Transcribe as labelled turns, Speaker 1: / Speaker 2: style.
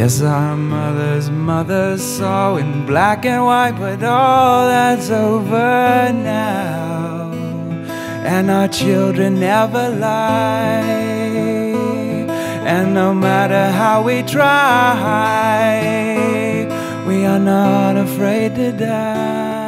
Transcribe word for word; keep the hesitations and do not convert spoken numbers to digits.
Speaker 1: Yes, our mother's mother saw in black and white, but all that's over now. And our children never lie, and no matter how we try, we are not afraid to die.